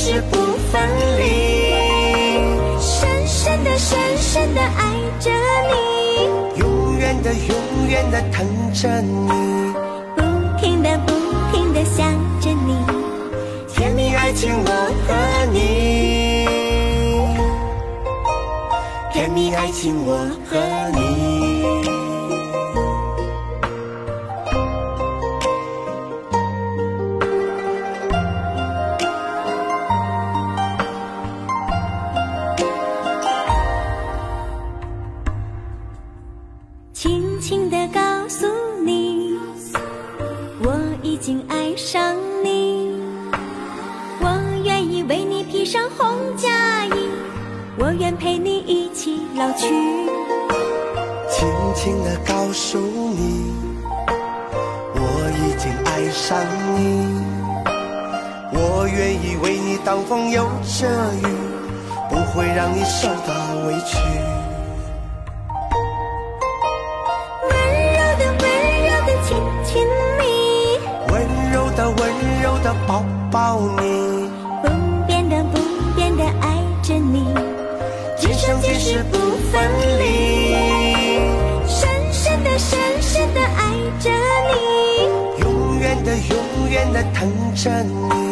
世不分离，深深的深深的爱着你， 永远的永远的疼着你， 不停的不停的想着你， 甜蜜爱情我和你，甜蜜爱情我和你。 轻轻地告诉你，我已经爱上你，我愿意为你披上红嫁衣，我愿陪你一起老去。 轻轻地告诉你，我已经爱上你，我愿意为你挡风又遮雨，不会让你受到委屈。 亲亲你， 温柔的抱抱你， 不变的不变的爱着你， 今生今世不分离， 深深的深深的爱着你， 永远的永远的疼着你，